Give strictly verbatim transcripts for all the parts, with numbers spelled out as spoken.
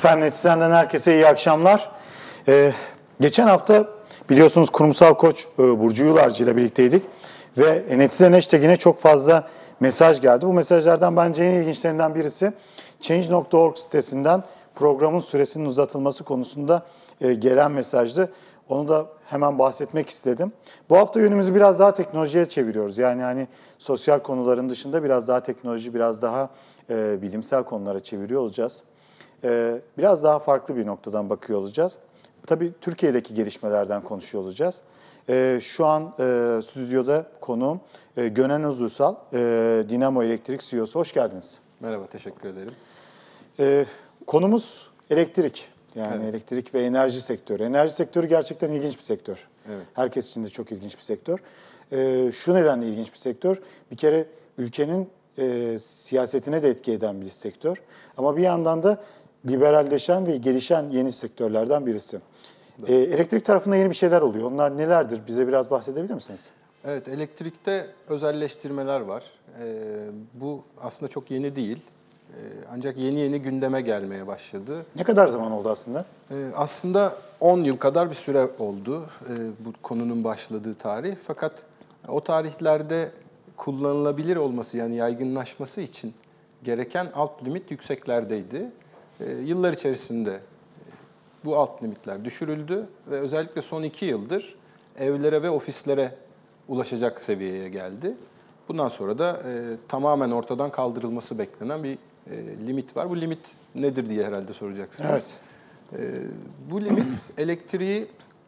Efendim Netizden'den herkese iyi akşamlar. Ee, geçen hafta biliyorsunuz kurumsal koç e, Burcu Yularcı ile birlikteydik. Ve Netizen hashtag'ine çok fazla mesaj geldi. Bu mesajlardan bence en ilginçlerinden birisi change nokta org sitesinden programın süresinin uzatılması konusunda e, gelen mesajdı. Onu da hemen bahsetmek istedim. Bu hafta yönümüzü biraz daha teknolojiye çeviriyoruz. Yani hani sosyal konuların dışında biraz daha teknoloji, biraz daha e, bilimsel konulara çeviriyor olacağız. E, biraz daha farklı bir noktadan bakıyor olacağız. Tabii Türkiye'deki gelişmelerden konuşuyor olacağız. E, şu an e, stüdyoda konuğum e, Gönen Özuysal, e, Dinamo Elektrik C E O'su. Hoş geldiniz. Merhaba, teşekkür ederim. E, konumuz elektrik. Yani evet. elektrik ve enerji sektörü. Enerji sektörü gerçekten ilginç bir sektör. Evet. Herkes için de çok ilginç bir sektör. E, şu nedenle ilginç bir sektör. Bir kere ülkenin e, siyasetine de etki eden bir sektör. Ama bir yandan da liberalleşen ve gelişen yeni sektörlerden birisi. E, elektrik tarafında yeni bir şeyler oluyor. Onlar nelerdir? Bize biraz bahsedebilir misiniz? Evet, elektrikte özelleştirmeler var. Ee, bu aslında çok yeni değil. Ee, ancak yeni yeni gündeme gelmeye başladı. Ne kadar zaman oldu aslında? Ee, aslında on yıl kadar bir süre oldu ee, bu konunun başladığı tarih. Fakat o tarihlerde kullanılabilir olması, yani yaygınlaşması için gereken alt limit yükseklerdeydi. Ee, yıllar içerisinde bu alt limitler düşürüldü ve özellikle son iki yıldır evlere ve ofislere ulaşacak seviyeye geldi. Bundan sonra da e, tamamen ortadan kaldırılması beklenen bir e, limit var. Bu limit nedir diye herhalde soracaksınız. Evet. E, bu limit elektriği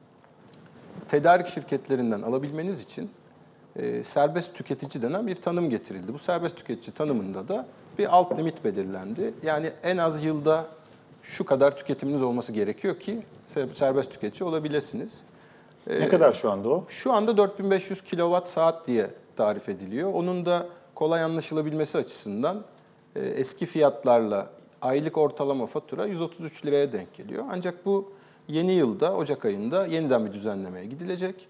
tedarik şirketlerinden alabilmeniz için e, serbest tüketici denen bir tanım getirildi. Bu serbest tüketici tanımında da bir alt limit belirlendi. Yani en az yılda şu kadar tüketiminiz olması gerekiyor ki serbest tüketici olabilirsiniz. Ne kadar şu anda o? Şu anda dört bin beş yüz kilowatt saat diye tarif ediliyor. Onun da kolay anlaşılabilmesi açısından eski fiyatlarla aylık ortalama fatura yüz otuz üç liraya denk geliyor. Ancak bu yeni yılda, Ocak ayında yeniden bir düzenlemeye gidilecek.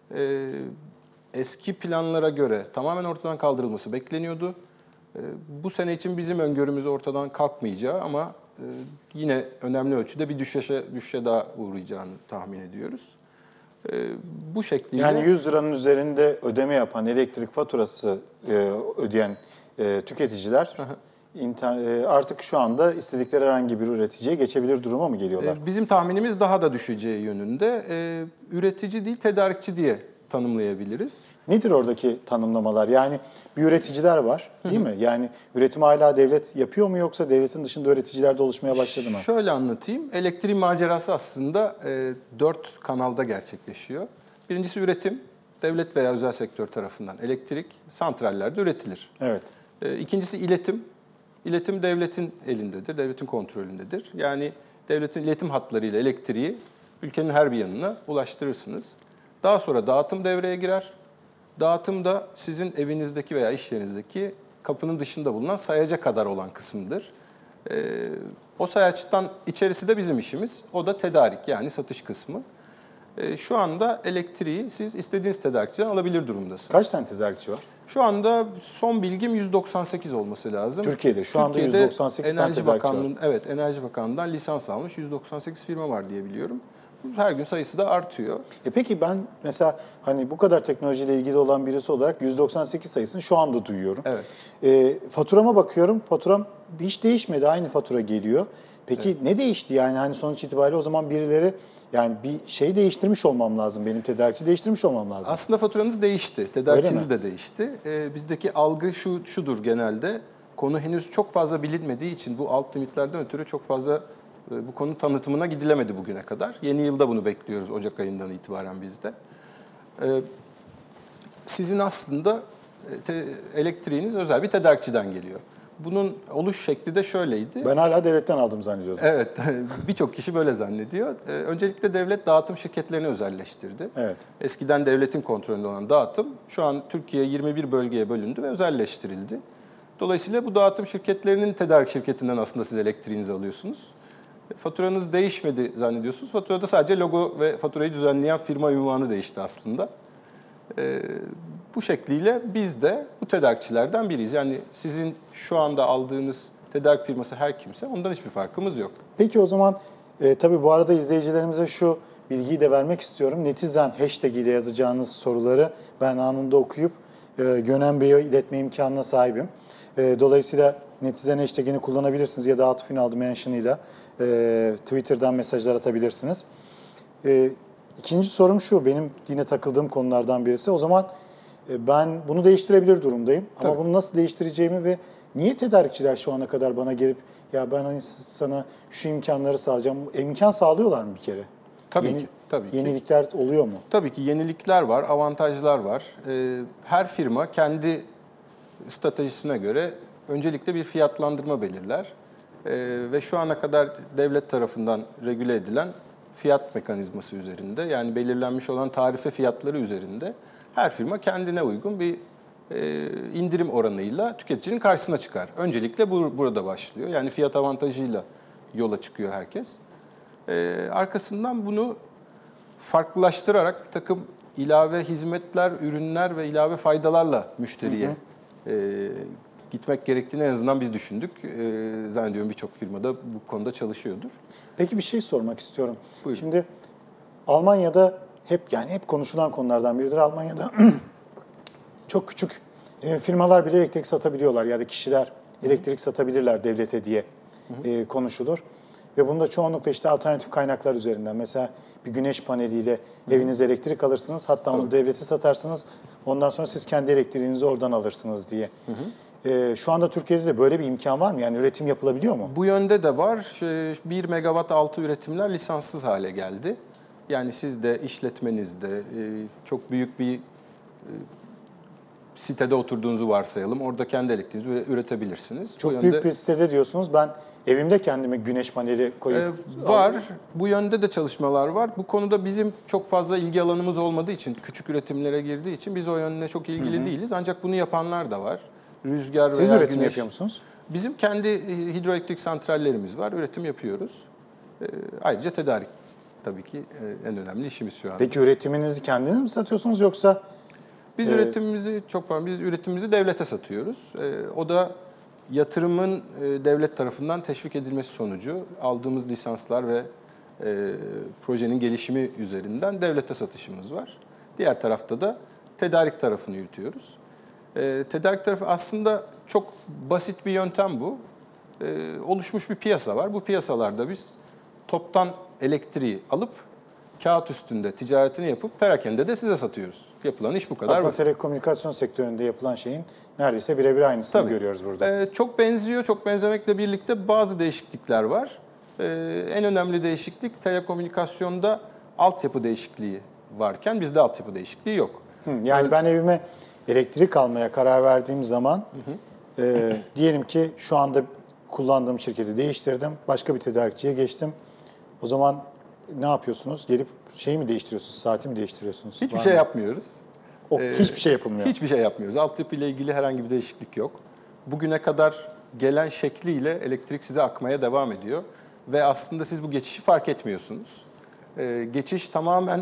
Eski planlara göre tamamen ortadan kaldırılması bekleniyordu. Bu sene için bizim öngörümüz ortadan kalkmayacağı ama yine önemli ölçüde bir düşüşe, düşüşe daha uğrayacağını tahmin ediyoruz. Bu şekliyle... Yani yüz liranın üzerinde ödeme yapan, elektrik faturası ödeyen tüketiciler artık şu anda istedikleri herhangi bir üreticiye geçebilir duruma mı geliyorlar? Bizim tahminimiz daha da düşeceği yönünde. Üretici değil, tedarikçi diye tanımlayabiliriz. Nedir oradaki tanımlamalar? Yani bir üreticiler var, değil mi? Yani üretimi hala devlet yapıyor mu yoksa devletin dışında üreticiler de oluşmaya başladı mı? Şöyle anlatayım. Elektriğin macerası aslında e, dört kanalda gerçekleşiyor. Birincisi üretim. Devlet veya özel sektör tarafından elektrik santrallerde üretilir. Evet. E, ikincisi iletim. İletim devletin elindedir, devletin kontrolündedir. Yani devletin iletim hatlarıyla elektriği ülkenin her bir yanına ulaştırırsınız. Daha sonra dağıtım devreye girer. Dağıtım da sizin evinizdeki veya iş yerinizdeki kapının dışında bulunan sayaca kadar olan kısımdır. Ee, o sayaçtan içerisi de bizim işimiz. O da tedarik, yani satış kısmı. Ee, şu anda elektriği siz istediğiniz tedarikçiden alabilir durumdasınız. Kaç tane tedarikçi var? Şu anda son bilgim yüz doksan sekiz olması lazım. Türkiye'de şu anda Türkiye'de yüz doksan sekiz tane tedarikçi var. Evet, Enerji Bakanlığı'ndan lisans almış yüz doksan sekiz firma var diye biliyorum. Her gün sayısı da artıyor. E peki ben mesela hani bu kadar teknolojiyle ilgili olan birisi olarak yüz doksan sekiz sayısını şu anda duyuyorum. Evet. E, faturama bakıyorum. Faturam hiç değişmedi. Aynı fatura geliyor. Peki evet. Ne değişti yani? Hani sonuç itibariyle o zaman birileri yani bir şey değiştirmiş olmam lazım. Benim tedarikçi değiştirmiş olmam lazım. Aslında faturanız değişti. Tedarikçiniz de değişti. Ee, bizdeki algı şu şudur genelde. Konu henüz çok fazla bilinmediği için bu alt limitlerden ötürü çok fazla bu konu tanıtımına gidilemedi bugüne kadar. Yeni yılda bunu bekliyoruz Ocak ayından itibaren bizde. Ee, sizin aslında te, elektriğiniz özel bir tedarikçiden geliyor. Bunun oluş şekli de şöyleydi. Ben hala devletten aldım zannediyordum. Evet, birçok kişi böyle zannediyor. Ee, öncelikle devlet dağıtım şirketlerini özelleştirdi. Evet. Eskiden devletin kontrolünde olan dağıtım şu an Türkiye yirmi bir bölgeye bölündü ve özelleştirildi. Dolayısıyla bu dağıtım şirketlerinin tedarik şirketinden aslında siz elektriğinizi alıyorsunuz. Faturanız değişmedi zannediyorsunuz. Faturada sadece logo ve faturayı düzenleyen firma ünvanı değişti aslında. Ee, bu şekliyle biz de bu tedarikçilerden biriyiz. Yani sizin şu anda aldığınız tedarik firması her kimse, ondan hiçbir farkımız yok. Peki o zaman e, tabii bu arada izleyicilerimize şu bilgiyi de vermek istiyorum. Netizen hashtag ile yazacağınız soruları ben anında okuyup e, Gönen Bey'e iletme imkanına sahibim. E, dolayısıyla Netizen hashtagini kullanabilirsiniz ya da Atıf Ünal mention'ıyla e, Twitter'dan mesajlar atabilirsiniz. E, ikinci sorum şu, benim yine takıldığım konulardan birisi. O zaman e, ben bunu değiştirebilir durumdayım. Ama Tabii. bunu nasıl değiştireceğimi ve niye tedarikçiler şu ana kadar bana gelip ya ben hani sana şu imkanları sağlayacağım, imkan sağlıyorlar mı bir kere? Tabii Yeni, ki, tabii ki. Yenilikler oluyor mu? Tabii ki yenilikler var, avantajlar var. Ee, her firma kendi stratejisine göre öncelikle bir fiyatlandırma belirler. Ee, ve şu ana kadar devlet tarafından regüle edilen fiyat mekanizması üzerinde, yani belirlenmiş olan tarife fiyatları üzerinde her firma kendine uygun bir e, indirim oranıyla tüketicinin karşısına çıkar. Öncelikle bu, burada başlıyor. Yani fiyat avantajıyla yola çıkıyor herkes. Ee, arkasından bunu farklılaştırarak bir takım ilave hizmetler, ürünler ve ilave faydalarla müşteriye hı hı. E, gitmek gerektiğini en azından biz düşündük. E, zannediyorum birçok firmada bu konuda çalışıyordur. Peki bir şey sormak istiyorum. Buyurun. Şimdi Almanya'da hep yani hep konuşulan konulardan biridir. Almanya'da çok küçük e, firmalar bile elektrik satabiliyorlar ya da kişiler elektrik satabilirler devlete diye e, konuşulur. Ve bunda çoğunlukla işte alternatif kaynaklar üzerinden. Mesela bir güneş paneliyle evinize elektrik alırsınız. Hatta onu devlete satarsınız. Ondan sonra siz kendi elektriğinizi oradan alırsınız diye. Hı hı. E, şu anda Türkiye'de de böyle bir imkan var mı? Yani üretim yapılabiliyor mu? Bu yönde de var. bir megawatt altı üretimler lisanssız hale geldi. Yani siz de işletmenizde çok büyük bir sitede oturduğunuzu varsayalım. Orada kendi elektriğinizi üretebilirsiniz. Çok bu büyük yönde... bir sitede diyorsunuz. Ben evimde kendime güneş paneli koyup... Ee, var. Bu yönde de çalışmalar var. Bu konuda bizim çok fazla ilgi alanımız olmadığı için, küçük üretimlere girdiği için biz o yönüne çok ilgili hı hı. değiliz. Ancak bunu yapanlar da var. Rüzgar Siz veya üretim güneş. yapıyor musunuz? Bizim kendi hidroelektrik santrallerimiz var. Üretim yapıyoruz. Ee, ayrıca tedarik tabii ki en önemli işimiz şu an. Peki üretiminizi kendiniz mi satıyorsunuz yoksa? Biz e... üretimimizi çok pardon, biz üretimimizi devlete satıyoruz. Ee, o da yatırımın e, devlet tarafından teşvik edilmesi sonucu aldığımız lisanslar ve e, projenin gelişimi üzerinden devlete satışımız var. Diğer tarafta da tedarik tarafını yürütüyoruz. E, tedarik tarafı aslında çok basit bir yöntem bu. E, oluşmuş bir piyasa var. Bu piyasalarda biz toptan elektriği alıp kağıt üstünde ticaretini yapıp perakende de size satıyoruz. Yapılan iş bu kadar Aslında basit. telekomünikasyon sektöründe yapılan şeyin neredeyse birebir aynısını Tabii. görüyoruz burada. Ee, çok benziyor, çok benzemekle birlikte bazı değişiklikler var. Ee, en önemli değişiklik telekomünikasyonda altyapı değişikliği varken bizde altyapı değişikliği yok. Hı, yani Öyle... ben evime elektrik almaya karar verdiğim zaman hı hı. E, diyelim ki şu anda kullandığım şirketi değiştirdim, başka bir tedarikçiye geçtim. O zaman ne yapıyorsunuz? Gelip şeyi mi değiştiriyorsunuz, saati mi değiştiriyorsunuz? Hiçbir Var şey mı? yapmıyoruz. O, ee, hiçbir şey yapılmıyor. Hiçbir şey yapmıyoruz. Altyapı ile ilgili herhangi bir değişiklik yok. Bugüne kadar gelen şekliyle elektrik size akmaya devam ediyor. Ve aslında siz bu geçişi fark etmiyorsunuz. Ee, geçiş tamamen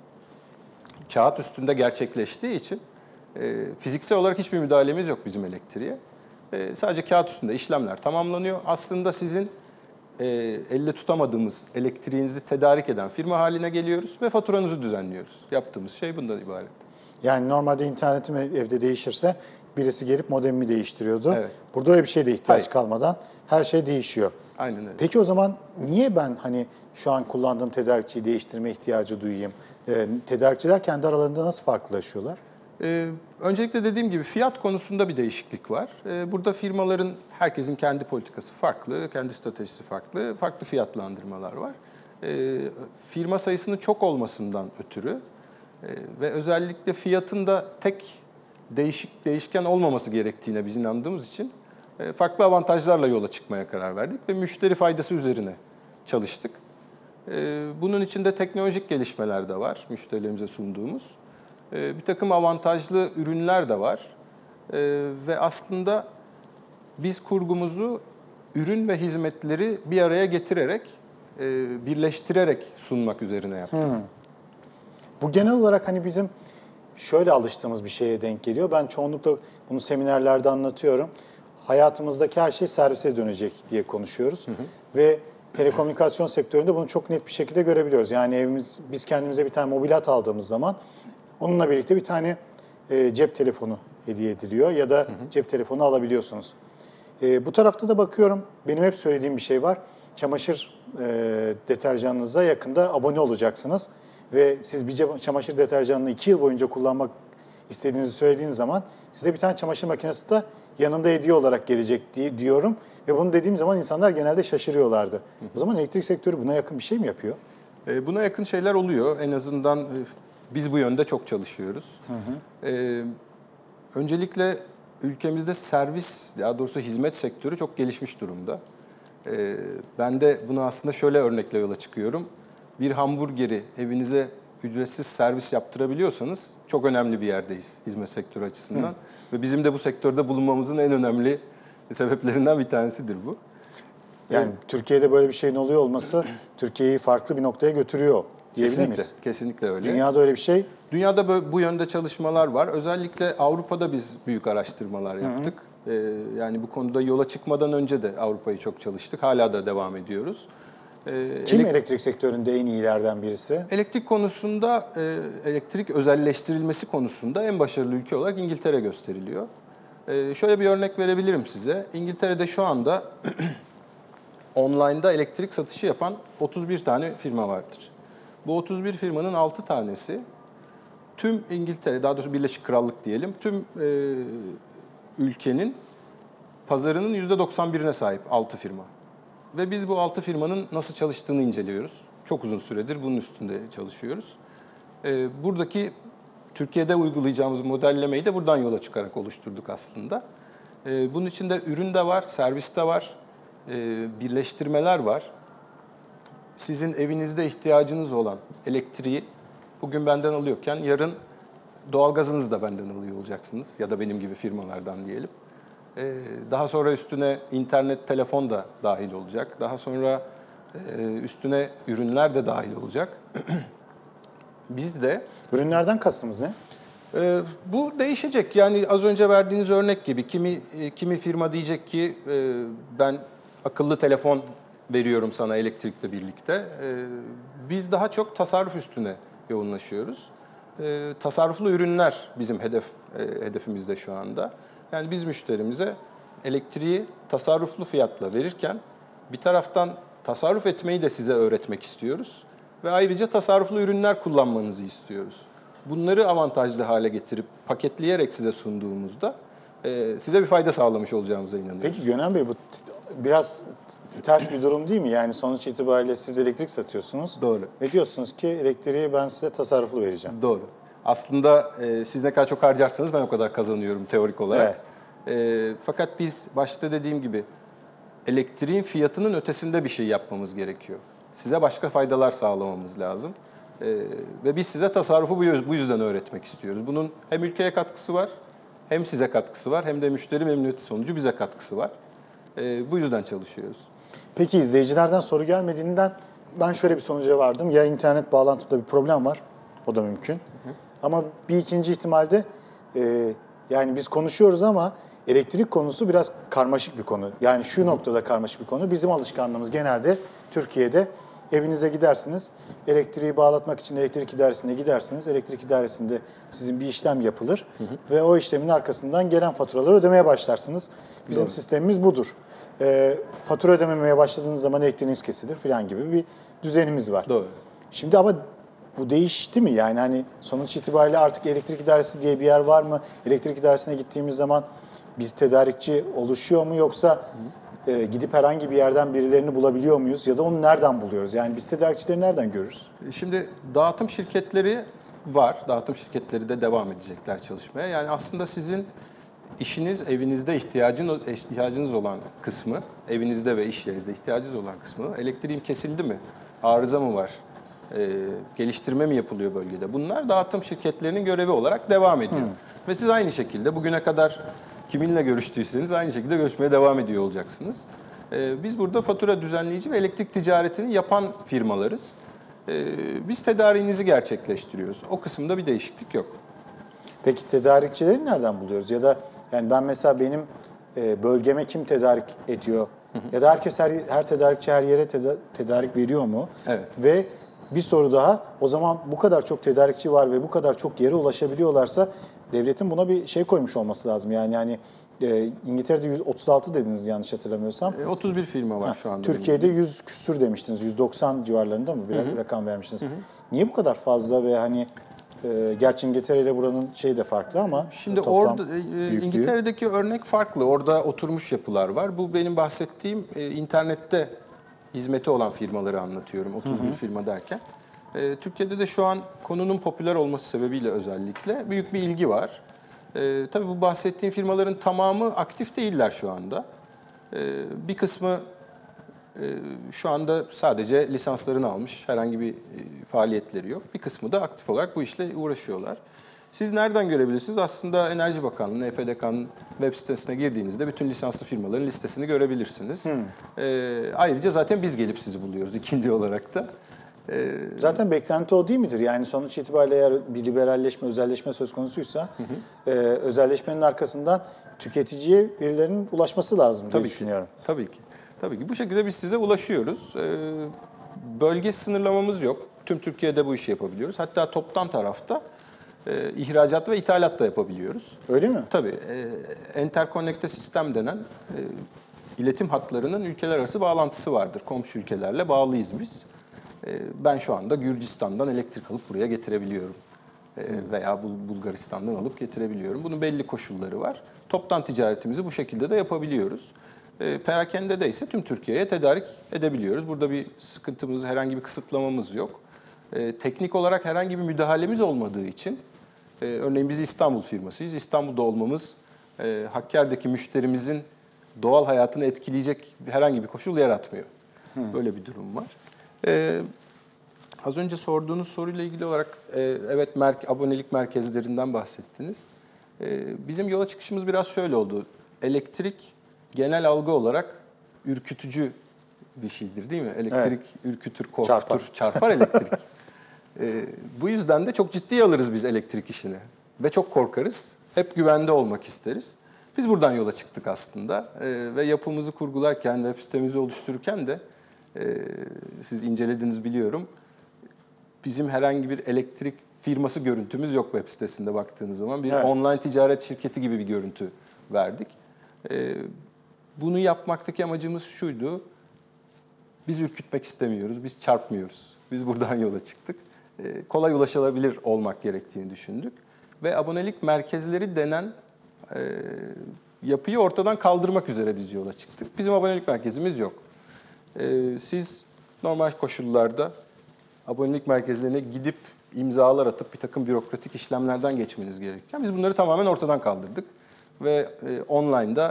kağıt üstünde gerçekleştiği için e, fiziksel olarak hiçbir müdahalemiz yok bizim elektriğe. E, sadece kağıt üstünde işlemler tamamlanıyor. Aslında sizin e, elle tutamadığımız elektriğinizi tedarik eden firma haline geliyoruz ve faturanızı düzenliyoruz. Yaptığımız şey bundan ibaret. Yani normalde internetim evde değişirse birisi gelip modemimi değiştiriyordu. Evet. Burada öyle bir şeye de ihtiyaç Hayır. kalmadan her şey değişiyor. Aynen öyle. Peki o zaman niye ben hani şu an kullandığım tedarikçiyi değiştirme ihtiyacı duyayım? Ee, tedarikçiler kendi aralarında nasıl farklılaşıyorlar? Ee, öncelikle dediğim gibi fiyat konusunda bir değişiklik var. Ee, burada firmaların, herkesin kendi politikası farklı, kendi stratejisi farklı, farklı fiyatlandırmalar var. Ee, firma sayısının çok olmasından ötürü e, ve özellikle fiyatın da tek değişik değişken olmaması gerektiğine biz inandığımız için e, farklı avantajlarla yola çıkmaya karar verdik ve müşteri faydası üzerine çalıştık. E, bunun içinde teknolojik gelişmeler de var müşterilerimize sunduğumuz. Bir takım avantajlı ürünler de var ee, ve aslında biz kurgumuzu ürün ve hizmetleri bir araya getirerek, e, birleştirerek sunmak üzerine yaptık. Hmm. Bu genel olarak hani bizim şöyle alıştığımız bir şeye denk geliyor. Ben çoğunlukla bunu seminerlerde anlatıyorum. hayatımızdaki her şey servise dönecek diye konuşuyoruz. Hı hı. Ve telekomünikasyon sektöründe bunu çok net bir şekilde görebiliyoruz. Yani evimiz, biz kendimize bir tane mobil hat aldığımız zaman onunla birlikte bir tane e, cep telefonu hediye ediliyor ya da hı hı. cep telefonu alabiliyorsunuz. E, bu tarafta da bakıyorum, benim hep söylediğim bir şey var. Çamaşır e, deterjanınıza yakında abone olacaksınız. Ve siz bir çamaşır deterjanını iki yıl boyunca kullanmak istediğinizi söylediğiniz zaman size bir tane çamaşır makinesi de yanında hediye olarak gelecek diye diyorum. Ve bunu dediğim zaman insanlar genelde şaşırıyorlardı. Hı hı. O zaman elektrik sektörü buna yakın bir şey mi yapıyor? E, buna yakın şeyler oluyor. En azından e, biz bu yönde çok çalışıyoruz. Hı hı. E, öncelikle ülkemizde servis, daha doğrusu hizmet sektörü çok gelişmiş durumda. E, ben de bunu aslında şöyle örnekle yola çıkıyorum. Bir hamburgeri evinize ücretsiz servis yaptırabiliyorsanız çok önemli bir yerdeyiz hizmet sektörü açısından. Hı. Ve bizim de bu sektörde bulunmamızın en önemli sebeplerinden bir tanesidir bu. Yani evet. Türkiye'de böyle bir şeyin oluyor olması Türkiye'yi farklı bir noktaya götürüyor diyebilir kesinlikle, miyiz? Kesinlikle öyle. Dünyada öyle bir şey? Dünyada bu yönde çalışmalar var. Özellikle Avrupa'da biz büyük araştırmalar yaptık. Hı hı. Ee, yani bu konuda yola çıkmadan önce de Avrupa'yı çok çalıştık. Hala da devam ediyoruz. Ee, Kim elektrik, elektrik sektöründe en iyilerden birisi? Elektrik konusunda, e, elektrik özelleştirilmesi konusunda en başarılı ülke olarak İngiltere gösteriliyor. E, şöyle bir örnek verebilirim size. İngiltere'de şu anda online'da elektrik satışı yapan otuz bir tane firma vardır. Bu otuz bir firmanın altı tanesi tüm İngiltere, daha doğrusu Birleşik Krallık diyelim, tüm e, ülkenin pazarının yüzde doksan birine sahip altı firma. Ve biz bu altı firmanın nasıl çalıştığını inceliyoruz. Çok uzun süredir bunun üstünde çalışıyoruz. E, buradaki Türkiye'de uygulayacağımız modellemeyi de buradan yola çıkarak oluşturduk aslında. E, bunun içinde ürün de var, servis de var, e, birleştirmeler var. Sizin evinizde ihtiyacınız olan elektriği bugün benden alıyorken yarın doğalgazınızı da benden alıyor olacaksınız ya da benim gibi firmalardan diyelim. Ee, daha sonra üstüne internet, telefon da dahil olacak. Daha sonra e, üstüne ürünler de dahil olacak. Biz de... Ürünlerden kastımız ne? E, bu değişecek. Yani az önce verdiğiniz örnek gibi kimi e, kimi firma diyecek ki e, ben akıllı telefon veriyorum sana elektrikle birlikte. E, biz daha çok tasarruf üstüne yoğunlaşıyoruz. E, tasarruflu ürünler bizim hedef e, hedefimizde şu anda. Yani biz müşterimize elektriği tasarruflu fiyatla verirken bir taraftan tasarruf etmeyi de size öğretmek istiyoruz ve ayrıca tasarruflu ürünler kullanmanızı istiyoruz. Bunları avantajlı hale getirip paketleyerek size sunduğumuzda e, size bir fayda sağlamış olacağımıza inanıyoruz. Peki Gönen Bey, bu biraz ters bir durum değil mi? Yani sonuç itibariyle siz elektrik satıyorsunuz. Doğru. Ve diyorsunuz ki elektriği ben size tasarruflu vereceğim. Doğru. Aslında e, siz ne kadar çok harcarsanız ben o kadar kazanıyorum teorik olarak. Evet. E, fakat biz başta dediğim gibi elektriğin fiyatının ötesinde bir şey yapmamız gerekiyor. Size başka faydalar sağlamamız lazım. E, ve biz size tasarrufu bu yüzden öğretmek istiyoruz. Bunun hem ülkeye katkısı var, hem size katkısı var, hem de müşteri memnuniyeti sonucu bize katkısı var. E, bu yüzden çalışıyoruz. Peki izleyicilerden soru gelmediğinden ben şöyle bir sonuca vardım. Ya internet bağlantımda bir problem var, o da mümkün. Hı hı. Ama bir ikinci ihtimalde e, yani biz konuşuyoruz ama elektrik konusu biraz karmaşık bir konu. Yani şu noktada karmaşık bir konu. Bizim alışkanlığımız genelde Türkiye'de evinize gidersiniz. Elektriği bağlatmak için elektrik idaresine gidersiniz. Elektrik idaresinde sizin bir işlem yapılır. Hı hı. Ve o işlemin arkasından gelen faturaları ödemeye başlarsınız. Bizim Doğru. sistemimiz budur. E, fatura ödememeye başladığınız zaman elektriğiniz kesilir falan gibi bir düzenimiz var. Doğru. Şimdi ama bu değişti mi? Yani hani sonuç itibariyle artık elektrik idaresi diye bir yer var mı? Elektrik idaresine gittiğimiz zaman bir tedarikçi oluşuyor mu? Yoksa e, gidip herhangi bir yerden birilerini bulabiliyor muyuz? Ya da onu nereden buluyoruz? Yani biz tedarikçileri nereden görürüz? Şimdi dağıtım şirketleri var. Dağıtım şirketleri de devam edecekler çalışmaya. Yani aslında sizin işiniz, evinizde ihtiyacın, ihtiyacınız olan kısmı, evinizde ve iş yerinizde ihtiyacınız olan kısmı, elektriğim kesildi mi? Arıza mı var? E, geliştirme mi yapılıyor bölgede? Bunlar dağıtım şirketlerinin görevi olarak devam ediyor. Hmm. Ve siz aynı şekilde bugüne kadar kiminle görüştüyseniz aynı şekilde görüşmeye devam ediyor olacaksınız. E, biz burada fatura düzenleyici ve elektrik ticaretini yapan firmalarız. E, biz tedariğinizi gerçekleştiriyoruz. O kısımda bir değişiklik yok. Peki tedarikçileri nereden buluyoruz? Ya da yani ben mesela benim e, bölgeme kim tedarik ediyor? Hı hı. Ya da herkes her, her tedarikçi her yere teda, tedarik veriyor mu? Evet. Ve bir soru daha, o zaman bu kadar çok tedarikçi var ve bu kadar çok yere ulaşabiliyorlarsa devletin buna bir şey koymuş olması lazım. Yani yani e, İngiltere'de yüz otuz altı dediniz yanlış hatırlamıyorsam. E, otuz bir firma var ha, şu anda. Türkiye'de yüz küsür demiştiniz. yüz doksan civarlarında mı bir hı hı. rakam vermiştiniz? Hı hı. Niye bu kadar fazla ve hani e, gerçi İngiltere ile buranın şeyi de farklı ama şimdi orada e, İngiltere'deki örnek farklı. Orada oturmuş yapılar var. Bu benim bahsettiğim e, internette hizmeti olan firmaları anlatıyorum. otuz bir hı hı. firma derken. E, Türkiye'de de şu an konunun popüler olması sebebiyle özellikle büyük bir ilgi var. E, tabii bu bahsettiğim firmaların tamamı aktif değiller şu anda. E, bir kısmı e, şu anda sadece lisanslarını almış, herhangi bir e, faaliyetleri yok. Bir kısmı da aktif olarak bu işle uğraşıyorlar. Siz nereden görebilirsiniz? Aslında Enerji Bakanlığı, E P D K'nın web sitesine girdiğinizde bütün lisanslı firmaların listesini görebilirsiniz. Hmm. E, ayrıca zaten biz gelip sizi buluyoruz ikinci olarak da. Zaten beklenti o değil midir? Yani sonuç itibariyle eğer bir liberalleşme, özelleşme söz konusuysa hı hı. E, özelleşmenin arkasından tüketiciye birilerinin ulaşması lazım diye tabii düşünüyorum. Ki, tabii ki. Tabii ki. Bu şekilde biz size ulaşıyoruz. E, bölge sınırlamamız yok. Tüm Türkiye'de bu işi yapabiliyoruz. Hatta toptan tarafta e, ihracat ve ithalat da yapabiliyoruz. Öyle mi? Tabii. E, Enterkonnekte sistem denen e, iletim hatlarının ülkeler arası bağlantısı vardır. Komşu ülkelerle bağlıyız biz. Ben şu anda Gürcistan'dan elektrik alıp buraya getirebiliyorum. Veya Bulgaristan'dan alıp getirebiliyorum. Bunun belli koşulları var. Toptan ticaretimizi bu şekilde de yapabiliyoruz. Perakende ise tüm Türkiye'ye tedarik edebiliyoruz. Burada bir sıkıntımız, herhangi bir kısıtlamamız yok. Teknik olarak herhangi bir müdahalemiz olmadığı için, örneğin biz İstanbul firmasıyız. İstanbul'da olmamız Hakkari'deki müşterimizin doğal hayatını etkileyecek herhangi bir koşul yaratmıyor. Böyle bir durum var. Ee, az önce sorduğunuz soruyla ilgili olarak e, evet merke, abonelik merkezlerinden bahsettiniz. E, bizim yola çıkışımız biraz şöyle oldu. Elektrik genel algı olarak ürkütücü bir şeydir değil mi? Elektrik evet. ürkütür, korkutur, çarpar, çarpar elektrik. e, bu yüzden de çok ciddiye alırız biz elektrik işini ve çok korkarız. Hep güvende olmak isteriz. Biz buradan yola çıktık aslında e, ve yapımızı kurgularken, web sitemizi oluştururken de Ee, siz incelediniz biliyorum. Bizim herhangi bir elektrik firması görüntümüz yok web sitesinde baktığınız zaman. Bir evet. online ticaret şirketi gibi bir görüntü verdik. Ee, bunu yapmaktaki amacımız şuydu. Biz ürkütmek istemiyoruz, biz çarpmıyoruz. Biz buradan yola çıktık. Ee, kolay ulaşılabilir olmak gerektiğini düşündük. Ve abonelik merkezleri denen e, yapıyı ortadan kaldırmak üzere biz yola çıktık. Bizim abonelik merkezimiz yok. Siz normal koşullarda abonelik merkezlerine gidip imzalar atıp bir takım bürokratik işlemlerden geçmeniz gerekirken biz bunları tamamen ortadan kaldırdık. Ve online'da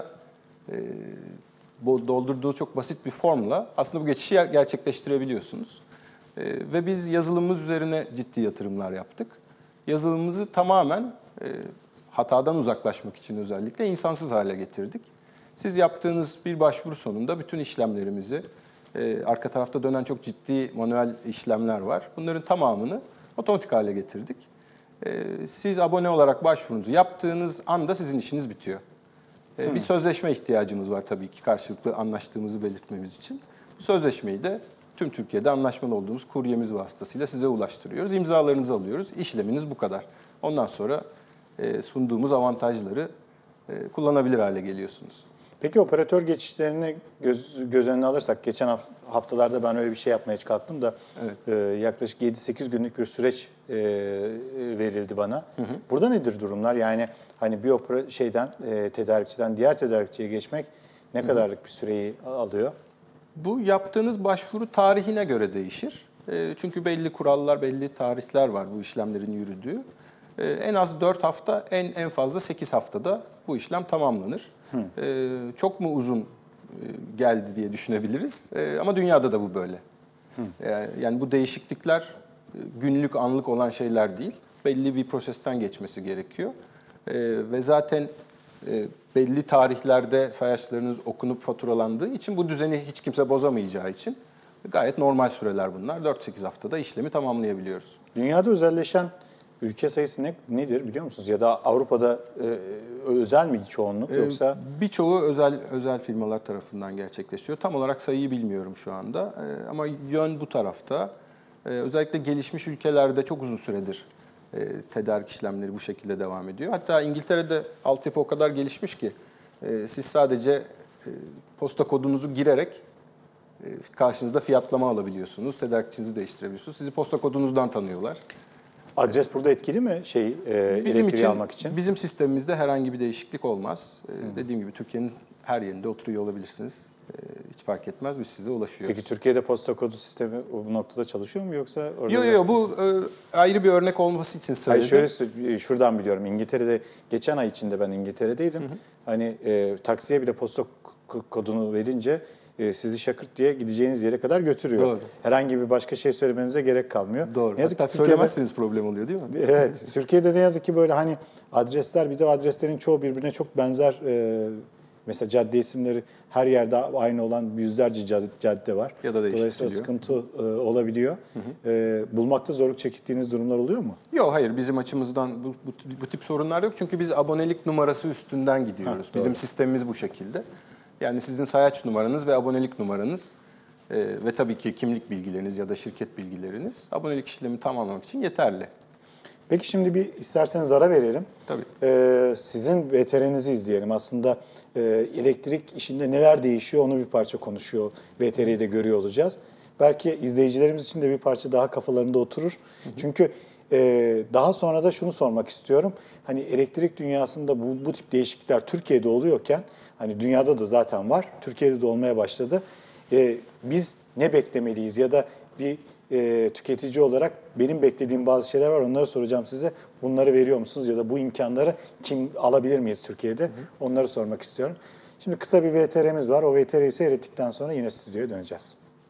doldurduğu çok basit bir formla aslında bu geçişi gerçekleştirebiliyorsunuz. Ve biz yazılımımız üzerine ciddi yatırımlar yaptık. Yazılımımızı tamamen hatadan uzaklaşmak için özellikle insansız hale getirdik. Siz yaptığınız bir başvuru sonunda bütün işlemlerimizi, arka tarafta dönen çok ciddi manuel işlemler var. Bunların tamamını otomatik hale getirdik. Siz abone olarak başvurunuzu yaptığınız anda sizin işiniz bitiyor. Hmm. Bir sözleşme ihtiyacımız var tabii ki karşılıklı anlaştığımızı belirtmemiz için. Bu sözleşmeyi de tüm Türkiye'de anlaşmalı olduğumuz kuryemiz vasıtasıyla size ulaştırıyoruz. İmzalarınızı alıyoruz. İşleminiz bu kadar. Ondan sonra sunduğumuz avantajları kullanabilir hale geliyorsunuz. Peki operatör geçişlerini göz, göz önüne alırsak, geçen haftalarda ben öyle bir şey yapmaya kalktım da evet. e, yaklaşık yedi sekiz günlük bir süreç e, verildi bana. Hı hı. Burada nedir durumlar? Yani hani bir opera, şeyden e, tedarikçiden diğer tedarikçiye geçmek ne hı. kadarlık bir süreyi alıyor? Bu yaptığınız başvuru tarihine göre değişir. E, çünkü belli kurallar, belli tarihler var bu işlemlerin yürüdüğü. E, en az dört hafta, en en fazla sekiz haftada bu işlem tamamlanır. Ee, çok mu uzun geldi diye düşünebiliriz ee, ama dünyada da bu böyle. Ee, yani bu değişiklikler günlük, anlık olan şeyler değil. Belli bir prosesten geçmesi gerekiyor. Ee, ve zaten e, belli tarihlerde sayaçlarınız okunup faturalandığı için bu düzeni hiç kimse bozamayacağı için gayet normal süreler bunlar. dört sekiz haftada işlemi tamamlayabiliyoruz. Dünyada özelleşen ülke sayısı ne, nedir biliyor musunuz? Ya da Avrupa'da e, özel mi çoğunluk yoksa? Ee, birçoğu özel özel firmalar tarafından gerçekleşiyor. Tam olarak sayıyı bilmiyorum şu anda ee, ama yön bu tarafta. Ee, özellikle gelişmiş ülkelerde çok uzun süredir e, tedarik işlemleri bu şekilde devam ediyor. Hatta İngiltere'de altyapı o kadar gelişmiş ki e, siz sadece e, posta kodunuzu girerek e, karşınızda fiyatlama alabiliyorsunuz, tedarikçinizi değiştirebiliyorsunuz. Sizi posta kodunuzdan tanıyorlar. Adres burada etkili mi şey e, Bizim elektriği için, almak için? Bizim sistemimizde herhangi bir değişiklik olmaz. Ee, dediğim gibi Türkiye'nin her yerinde oturuyor olabilirsiniz. Ee, hiç fark etmez, biz size ulaşıyoruz. Peki Türkiye'de posta kodu sistemi bu noktada çalışıyor mu yoksa orada? Yok yok bu e, ayrı bir örnek olması için söyledim. Hayır şöyle şuradan biliyorum. İngiltere'de geçen ay içinde ben İngiltere'deydim. Hı hı. Hani e, taksiye bile posta kodunu verince e, sizi şakırt diye gideceğiniz yere kadar götürüyor. Doğru. Herhangi bir başka şey söylemenize gerek kalmıyor. Doğru. Ne yazık Hatta ki Türkiye'de söylemezseniz problem oluyor değil mi? Evet. Türkiye'de ne yazık ki böyle hani adresler bir de adreslerin çoğu birbirine çok benzer. E, mesela cadde isimleri her yerde aynı olan yüzlerce cadde var. Ya da Dolayısıyla sıkıntı e, olabiliyor. Hı hı. E, bulmakta zorluk çektiğiniz durumlar oluyor mu? Yok hayır bizim açımızdan bu, bu, bu tip sorunlar yok. Çünkü biz abonelik numarası üstünden gidiyoruz. Ha, bizim sistemimiz bu şekilde. Yani sizin sayaç numaranız ve abonelik numaranız e, ve tabii ki kimlik bilgileriniz ya da şirket bilgileriniz abonelik işlemi tamamlamak için yeterli. Peki şimdi bir isterseniz ara verelim. Tabii. Ee, sizin V T R'nizi izleyelim. Aslında e, elektrik işinde neler değişiyor onu bir parça konuşuyor. V T R'yi de görüyor olacağız. Belki izleyicilerimiz için de bir parça daha kafalarında oturur. Hı hı. Çünkü e, daha sonra da şunu sormak istiyorum. Hani elektrik dünyasında bu, bu tip değişiklikler Türkiye'de oluyorken, hani dünyada da zaten var, Türkiye'de de olmaya başladı. E, biz ne beklemeliyiz ya da bir E, tüketici olarak benim beklediğim bazı şeyler var. Onları soracağım size. Bunları veriyor musunuz ya da bu imkanları kim alabilir miyiz Türkiye'de? Hı hı. Onları sormak istiyorum. Şimdi kısa bir V T R'miz var. O V T R'yi seyrettikten sonra yine stüdyoya döneceğiz.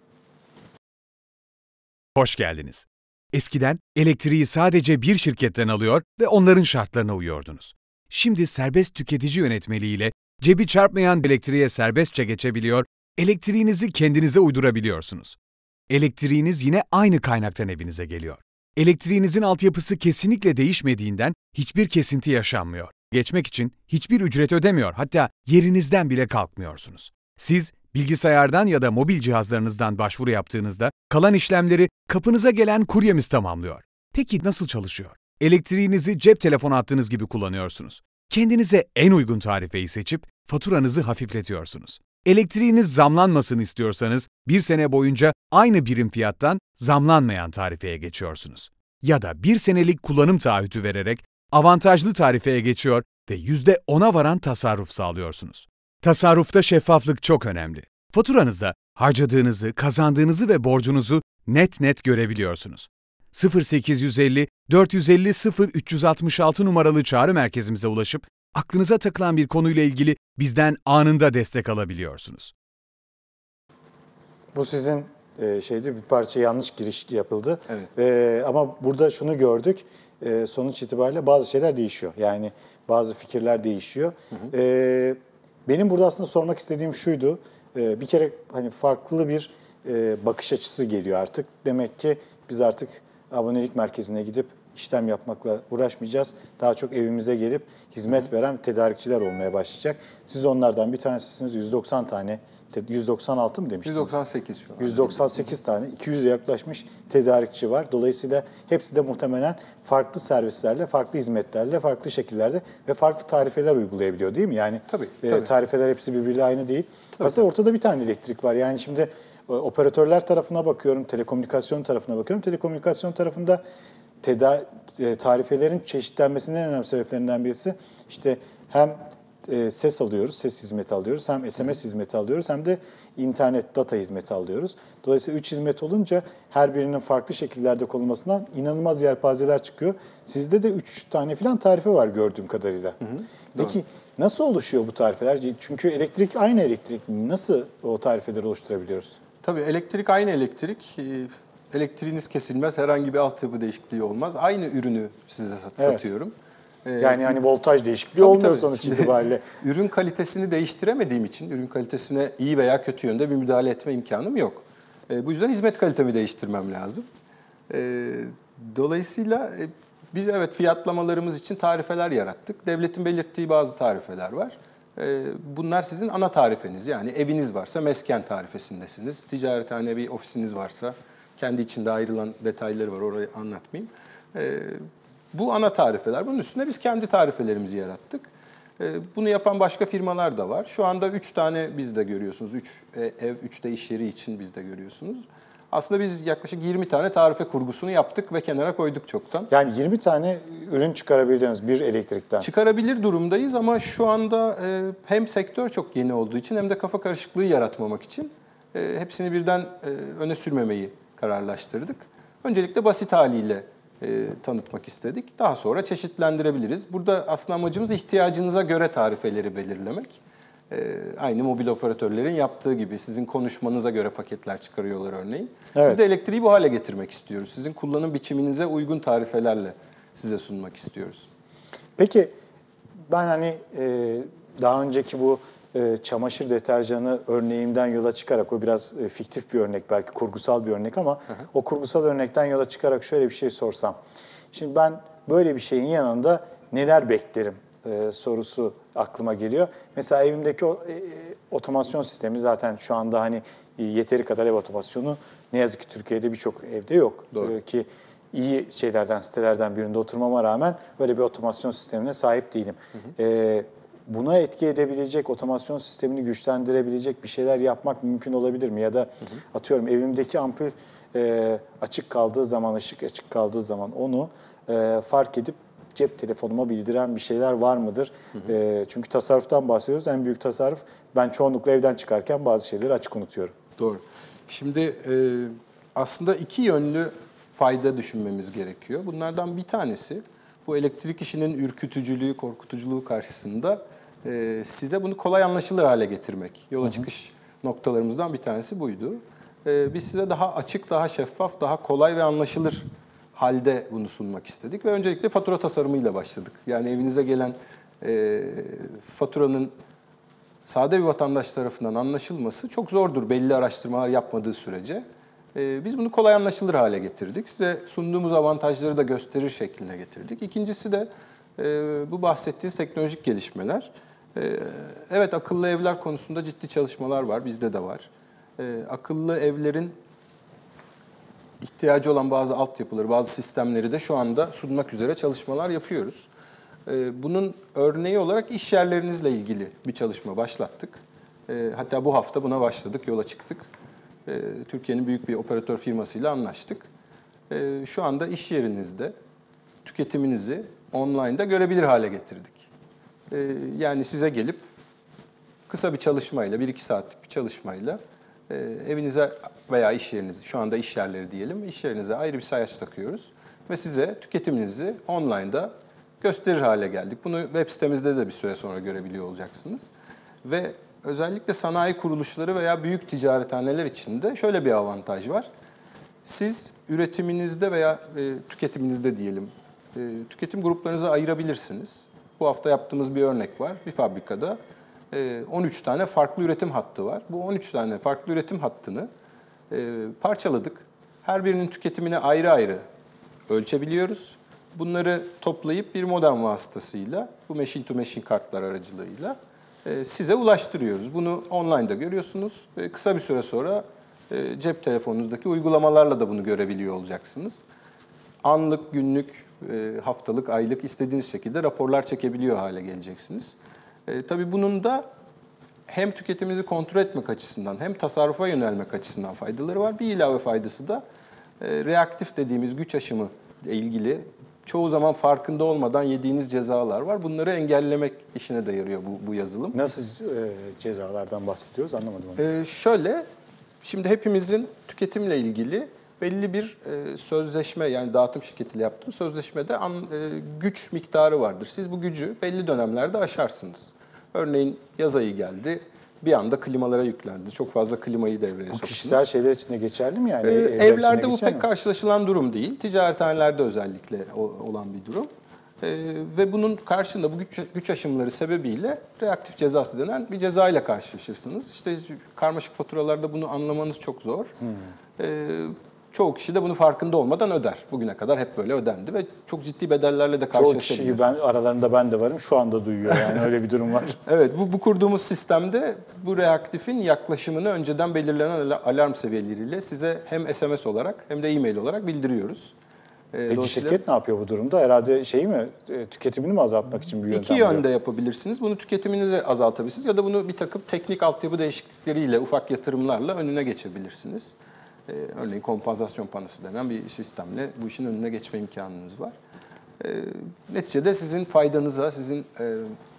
Hoş geldiniz. Eskiden elektriği sadece bir şirketten alıyor ve onların şartlarına uyuyordunuz. Şimdi serbest tüketici yönetmeliğiyle cebi çarpmayan elektriğe serbestçe geçebiliyor, elektriğinizi kendinize uydurabiliyorsunuz. Elektriğiniz yine aynı kaynaktan evinize geliyor. Elektriğinizin altyapısı kesinlikle değişmediğinden hiçbir kesinti yaşanmıyor. Geçmek için hiçbir ücret ödemiyor, hatta yerinizden bile kalkmıyorsunuz. Siz bilgisayardan ya da mobil cihazlarınızdan başvuru yaptığınızda kalan işlemleri kapınıza gelen kuryemiz tamamlıyor. Peki nasıl çalışıyor? Elektriğinizi cep telefonu hattınız gibi kullanıyorsunuz. Kendinize en uygun tarifeyi seçip faturanızı hafifletiyorsunuz. Elektriğiniz zamlanmasını istiyorsanız bir sene boyunca aynı birim fiyattan zamlanmayan tarifeye geçiyorsunuz. Ya da bir senelik kullanım taahhütü vererek avantajlı tarifeye geçiyor ve yüzde ona varan tasarruf sağlıyorsunuz. Tasarrufta şeffaflık çok önemli. Faturanızda harcadığınızı, kazandığınızı ve borcunuzu net net görebiliyorsunuz. sıfır sekiz yüz elli dört yüz elli sıfır üç yüz altmış altı numaralı çağrı merkezimize ulaşıp aklınıza takılan bir konuyla ilgili bizden anında destek alabiliyorsunuz. Bu sizin e, şeyde bir parça yanlış giriş yapıldı. Evet. E, ama burada şunu gördük. E, sonuç itibariyle bazı şeyler değişiyor. Yani bazı fikirler değişiyor. Hı hı. E, benim burada aslında sormak istediğim şuydu. E, bir kere hani farklı bir e, bakış açısı geliyor artık. Demek ki biz artık abonelik merkezine gidip işlem yapmakla uğraşmayacağız. Daha çok evimize gelip hizmet veren tedarikçiler olmaya başlayacak. Siz onlardan bir tanesisiniz. yüz doksan tane, yüz doksan altı mı demiştiniz? yüz doksan sekiz şu an. yüz doksan sekiz tane, iki yüze yaklaşmış tedarikçi var. Dolayısıyla hepsi de muhtemelen farklı servislerle, farklı hizmetlerle, farklı şekillerde ve farklı tarifeler uygulayabiliyor değil mi? Yani tabii, e, tabii. tarifeler hepsi birbiriyle aynı değil. Tabii, Aslında tabii. ortada bir tane elektrik var. Yani şimdi operatörler tarafına bakıyorum, telekomünikasyon tarafına bakıyorum. Telekomünikasyon tarafında teda tarifelerin çeşitlenmesinin en önemli sebeplerinden birisi işte hem e, ses alıyoruz, ses hizmeti alıyoruz, hem S M S hizmeti alıyoruz, hem de internet data hizmeti alıyoruz. Dolayısıyla üç hizmet olunca her birinin farklı şekillerde konulmasından inanılmaz yelpazeler çıkıyor. Sizde de üç tane falan tarife var gördüğüm kadarıyla. Hı hı. Peki doğru. Nasıl oluşuyor bu tarifeler? Çünkü elektrik aynı elektrik. Nasıl o tarifeleri oluşturabiliyoruz? Tabii elektrik aynı elektrik. Elektriğiniz kesilmez, herhangi bir altyapı değişikliği olmaz. Aynı ürünü size satıyorum. Evet. Yani hani voltaj değişikliği tabii, olmuyor tabii. Sonuç itibariyle. Ürün kalitesini değiştiremediğim için, ürün kalitesine iyi veya kötü yönde bir müdahale etme imkanım yok. Bu yüzden hizmet kalitemi değiştirmem lazım. Dolayısıyla Biz evet fiyatlamalarımız için tarifeler yarattık. Devletin belirttiği bazı tarifeler var. Bunlar sizin ana tarifeniz. Yani eviniz varsa mesken tarifesindesiniz. Ticarethane bir ofisiniz varsa kendi içinde ayrılan detayları var. Orayı anlatmayayım. Bu ana tarifeler. Bunun üstüne biz kendi tarifelerimizi yarattık. Bunu yapan başka firmalar da var. Şu anda üç tane bizde görüyorsunuz. üç ev, üç de iş yeri için bizde görüyorsunuz. Aslında biz yaklaşık yirmi tane tarife kurgusunu yaptık ve kenara koyduk çoktan. Yani yirmi tane ürün çıkarabildiniz bir elektrikten. Çıkarabilir durumdayız ama şu anda hem sektör çok yeni olduğu için hem de kafa karışıklığı yaratmamak için hepsini birden öne sürmemeyi kararlaştırdık. Öncelikle basit haliyle tanıtmak istedik. Daha sonra çeşitlendirebiliriz. Burada aslında amacımız ihtiyacınıza göre tarifeleri belirlemek. Aynı mobil operatörlerin yaptığı gibi sizin konuşmanıza göre paketler çıkarıyorlar örneğin. Evet. Biz de elektriği bu hale getirmek istiyoruz. Sizin kullanım biçiminize uygun tarifelerle size sunmak istiyoruz. Peki ben hani e, daha önceki bu e, çamaşır deterjanı örneğimden yola çıkarak, o biraz e, fiktif bir örnek, belki kurgusal bir örnek ama hı hı. o kurgusal örnekten yola çıkarak şöyle bir şey sorsam. Şimdi ben böyle bir şeyin yanında neler beklerim e, sorusu aklıma geliyor. Mesela evimdeki o, e, otomasyon sistemi zaten şu anda hani e, yeteri kadar ev otomasyonu ne yazık ki Türkiye'de birçok evde yok. E, ki iyi şeylerden, sitelerden birinde oturmama rağmen öyle bir otomasyon sistemine sahip değilim. Hı hı. E, buna etki edebilecek, otomasyon sistemini güçlendirebilecek bir şeyler yapmak mümkün olabilir mi? Ya da hı hı. atıyorum evimdeki ampul e, açık kaldığı zaman, ışık açık kaldığı zaman onu e, fark edip cep telefonuma bildiren bir şeyler var mıdır? Hı hı. E, çünkü tasarruftan bahsediyoruz. En büyük tasarruf, ben çoğunlukla evden çıkarken bazı şeyleri açık unutuyorum. Doğru. Şimdi e, aslında iki yönlü fayda düşünmemiz gerekiyor. Bunlardan bir tanesi, bu elektrik işinin ürkütücülüğü, korkutuculuğu karşısında e, size bunu kolay anlaşılır hale getirmek. Yola hı hı. çıkış noktalarımızdan bir tanesi buydu. E, biz size daha açık, daha şeffaf, daha kolay ve anlaşılır halde bunu sunmak istedik ve öncelikle fatura tasarımıyla başladık. Yani evinize gelen e, faturanın sade bir vatandaş tarafından anlaşılması çok zordur belli araştırmalar yapmadığı sürece. E, biz bunu kolay anlaşılır hale getirdik. Size sunduğumuz avantajları da gösterir şekline getirdik. İkincisi de e, bu bahsettiğiniz teknolojik gelişmeler. E, evet, akıllı evler konusunda ciddi çalışmalar var, bizde de var. E, akıllı evlerin ihtiyacı olan bazı altyapıları, bazı sistemleri de şu anda sunmak üzere çalışmalar yapıyoruz. Bunun örneği olarak iş yerlerinizle ilgili bir çalışma başlattık. Hatta bu hafta buna başladık, yola çıktık. Türkiye'nin büyük bir operatör firmasıyla anlaştık. Şu anda iş yerinizde tüketiminizi online'da görebilir hale getirdik. Yani size gelip kısa bir çalışmayla, bir iki saatlik bir çalışmayla evinize veya iş yerinizi, şu anda iş yerleri diyelim, iş yerinize ayrı bir sayaç takıyoruz ve size tüketiminizi online'da gösterir hale geldik. Bunu web sitemizde de bir süre sonra görebiliyor olacaksınız. Ve özellikle sanayi kuruluşları veya büyük ticarethaneler için de şöyle bir avantaj var. Siz üretiminizde veya e, tüketiminizde diyelim, e, tüketim gruplarınıza ayırabilirsiniz. Bu hafta yaptığımız bir örnek var. Bir fabrikada on üç tane farklı üretim hattı var. Bu on üç tane farklı üretim hattını e, parçaladık. Her birinin tüketimini ayrı ayrı ölçebiliyoruz. Bunları toplayıp bir modem vasıtasıyla, bu machine to machine kartlar aracılığıyla e, size ulaştırıyoruz. Bunu online'da görüyorsunuz. E, kısa bir süre sonra e, cep telefonunuzdaki uygulamalarla da bunu görebiliyor olacaksınız. Anlık, günlük, e, haftalık, aylık istediğiniz şekilde raporlar çekebiliyor hale geleceksiniz. E, tabii bunun da hem tüketiminizi kontrol etmek açısından hem tasarrufa yönelmek açısından faydaları var. Bir ilave faydası da e, reaktif dediğimiz güç aşımı ile ilgili çoğu zaman farkında olmadan yediğiniz cezalar var. Bunları engellemek işine de yarıyor bu, bu yazılım. Nasıl e, cezalardan bahsediyoruz, anlamadım onu. E, şöyle, şimdi hepimizin tüketimle ilgili belli bir e, sözleşme, yani dağıtım şirketiyle yaptığım sözleşmede an, e, güç miktarı vardır. Siz bu gücü belli dönemlerde aşarsınız. Örneğin yaz ayı geldi, bir anda klimalara yüklendi. Çok fazla klimayı devreye soktunuz. Bu kişisel şeyler için de geçerli mi yani? Ee, evlerde bu pek mi? Karşılaşılan durum değil. Ticarethanelerde özellikle olan bir durum. Ee, ve bunun karşında bu güç, güç aşımları sebebiyle reaktif cezası denen bir ceza ile karşılaşırsınız. İşte karmaşık faturalarda bunu anlamanız çok zor. Hmm. Ee, çoğu kişi de bunu farkında olmadan öder. Bugüne kadar hep böyle ödendi ve çok ciddi bedellerle de Çoğu karşılaşabiliyorsunuz. kişi, ben aralarında ben de varım, şu anda duyuyor yani öyle bir durum var. Evet, bu, bu kurduğumuz sistemde bu reaktifin yaklaşımını önceden belirlenen alarm seviyeleriyle size hem S M S olarak hem de e-mail olarak bildiriyoruz. Ee, Peki şirket ne yapıyor bu durumda? Herhalde şeyi mi, e, tüketimini mi azaltmak için bir yöntem İki buluyor? yönde yapabilirsiniz. Bunu tüketiminizi azaltabilirsiniz ya da bunu bir takım teknik altyapı değişiklikleriyle, ufak yatırımlarla önüne geçebilirsiniz. Ee, örneğin kompansasyon panosu denen bir sistemle bu işin önüne geçme imkanınız var. Ee, neticede sizin faydanıza, sizin e,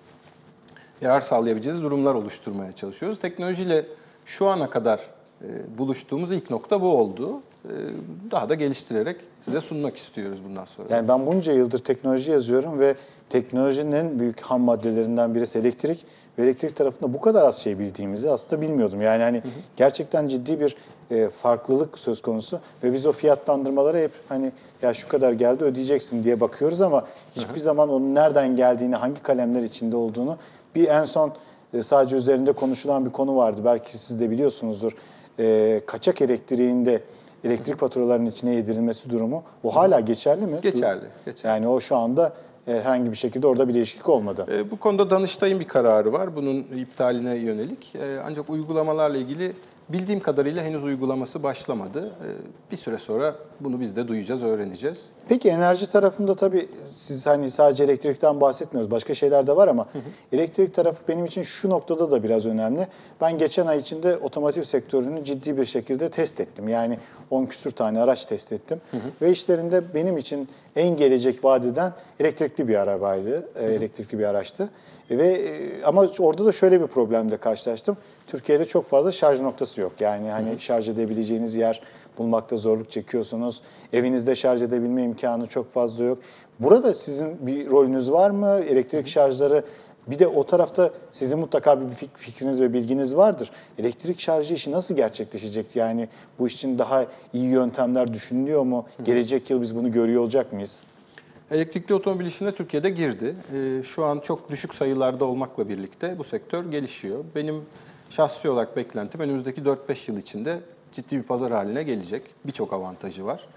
yarar sağlayabileceğiniz durumlar oluşturmaya çalışıyoruz. Teknolojiyle şu ana kadar e, buluştuğumuz ilk nokta bu oldu. E, daha da geliştirerek size sunmak istiyoruz bundan sonra. Yani ben bunca yıldır teknoloji yazıyorum ve teknolojinin en büyük ham maddelerinden birisi elektrik. Ve elektrik tarafında bu kadar az şey bildiğimizi aslında bilmiyordum. Yani hani hı hı. gerçekten ciddi bir e, farklılık söz konusu ve biz o fiyatlandırmalara hep hani ya şu kadar geldi ödeyeceksin diye bakıyoruz ama hiçbir hı hı. zaman onun nereden geldiğini, hangi kalemler içinde olduğunu bir en son e, sadece üzerinde konuşulan bir konu vardı. Belki siz de biliyorsunuzdur. E, kaçak elektriğinde elektrik faturalarının içine yedirilmesi durumu o hala geçerli mi? Geçerli. geçerli. Yani o şu anda herhangi bir şekilde orada bir değişiklik olmadı. E, bu konuda Danıştay'ın bir kararı var bunun iptaline yönelik. E, ancak uygulamalarla ilgili bildiğim kadarıyla henüz uygulaması başlamadı. E, bir süre sonra bunu biz de duyacağız, öğreneceğiz. Peki enerji tarafında tabii siz hani sadece elektrikten bahsetmiyoruz. Başka şeyler de var ama hı hı. elektrik tarafı benim için şu noktada da biraz önemli. Ben geçen ay içinde otomotiv sektörünü ciddi bir şekilde test ettim. Yani on küsür tane araç test ettim. Hı hı. Ve işlerinde benim için en gelecek vadeden elektrikli bir arabaydı, hı hı. elektrikli bir araçtı. Ve ama orada da şöyle bir problemle karşılaştım. Türkiye'de çok fazla şarj noktası yok. Yani hani hı hı. şarj edebileceğiniz yer bulmakta zorluk çekiyorsunuz. Evinizde şarj edebilme imkanı çok fazla yok. Burada sizin bir rolünüz var mı? Elektrik hı hı. şarjları, bir de o tarafta sizin mutlaka bir fikriniz ve bilginiz vardır. Elektrik şarjı işi nasıl gerçekleşecek? Yani bu iş için daha iyi yöntemler düşünülüyor mu? Hı hı. Gelecek yıl biz bunu görüyor olacak mıyız? Elektrikli otomobil işine Türkiye'de girdi. Şu an çok düşük sayılarda olmakla birlikte bu sektör gelişiyor. Benim şahsi olarak beklentim önümüzdeki dört beş yıl içinde ciddi bir pazar haline gelecek. Birçok avantajı var.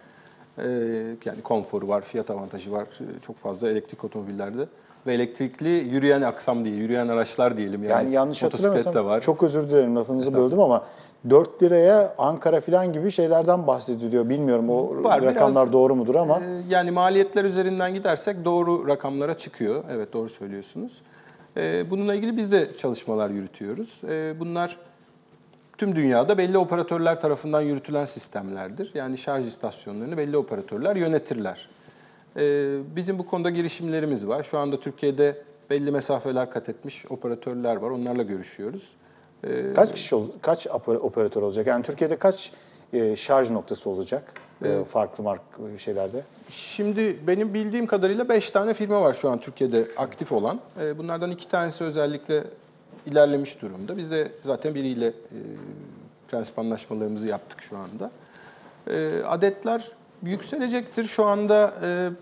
Yani konforu var, fiyat avantajı var çok fazla elektrik otomobillerde. Ve elektrikli yürüyen aksam diye, yürüyen araçlar diyelim. Yani, yani yanlış hatırlamıyorsam, var. Çok özür dilerim lafınızı böldüm ama dört liraya Ankara falan gibi şeylerden bahsediliyor. Bilmiyorum o var, rakamlar biraz, doğru mudur ama. E, yani maliyetler üzerinden gidersek doğru rakamlara çıkıyor. Evet doğru söylüyorsunuz. E, bununla ilgili biz de çalışmalar yürütüyoruz. E, bunlar tüm dünyada belli operatörler tarafından yürütülen sistemlerdir. Yani şarj istasyonlarını belli operatörler yönetirler. E, bizim bu konuda girişimlerimiz var. Şu anda Türkiye'de belli mesafeler kat etmiş operatörler var. Onlarla görüşüyoruz. Kaç kişi kaç operatör olacak? Yani Türkiye'de kaç e, şarj noktası olacak e, farklı mark şeylerde? Şimdi benim bildiğim kadarıyla beş tane firma var şu an Türkiye'de aktif olan. E, bunlardan iki tanesi özellikle ilerlemiş durumda. Biz de zaten biriyle e, prensip anlaşmalarımızı yaptık şu anda. E, adetler yükselecektir. Şu anda e,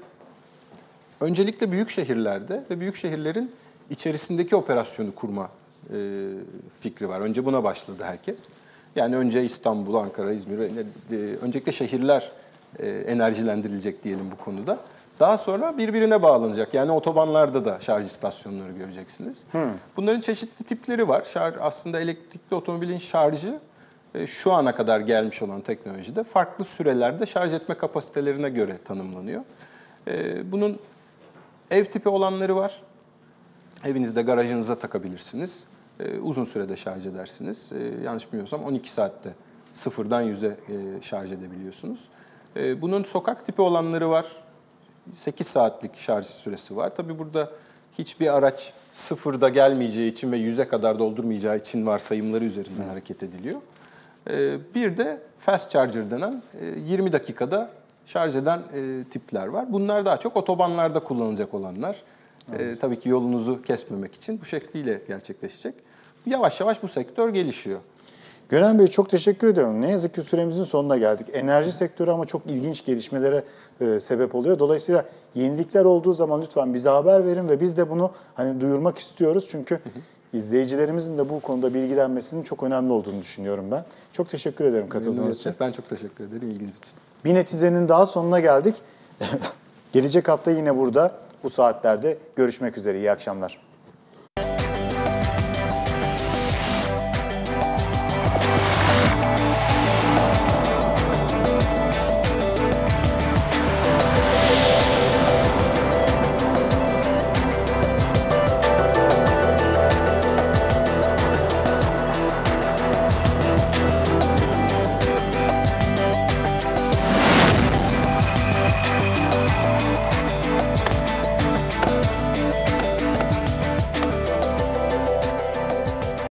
öncelikle büyük şehirlerde ve büyük şehirlerin içerisindeki operasyonu kurma E, fikri var. Önce buna başladı herkes. Yani önce İstanbul, Ankara, İzmir, e, öncelikle şehirler e, enerjilendirilecek diyelim bu konuda. Daha sonra birbirine bağlanacak. Yani otobanlarda da şarj istasyonları göreceksiniz. Hmm. Bunların çeşitli tipleri var. Şarj, aslında elektrikli otomobilin şarjı e, şu ana kadar gelmiş olan teknolojide farklı sürelerde şarj etme kapasitelerine göre tanımlanıyor. E, bunun ev tipi olanları var. Evinizde, garajınıza takabilirsiniz. Ee, uzun sürede şarj edersiniz. Ee, yanlış bilmiyorsam on iki saatte sıfırdan yüze e, şarj edebiliyorsunuz. Ee, bunun sokak tipi olanları var. sekiz saatlik şarj süresi var. Tabii burada hiçbir araç sıfırda gelmeyeceği için ve yüze kadar doldurmayacağı için varsayımları üzerinden hmm. hareket ediliyor. Ee, bir de fast charger denen e, yirmi dakikada şarj eden e, tipler var. Bunlar daha çok otobanlarda kullanılacak olanlar. Evet. Ee, tabii ki yolunuzu kesmemek için bu şekliyle gerçekleşecek. Yavaş yavaş bu sektör gelişiyor. Gönen Bey çok teşekkür ediyorum. Ne yazık ki süremizin sonuna geldik. Enerji sektörü ama çok ilginç gelişmelere e, sebep oluyor. Dolayısıyla yenilikler olduğu zaman lütfen bize haber verin ve biz de bunu hani duyurmak istiyoruz. Çünkü hı hı. izleyicilerimizin de bu konuda bilgilenmesinin çok önemli olduğunu düşünüyorum ben. Çok teşekkür ederim katıldığınız için. Ben çok teşekkür ederim ilginiz için. Bir netizenin daha sonuna geldik. Gelecek hafta yine burada bu saatlerde görüşmek üzere. İyi akşamlar.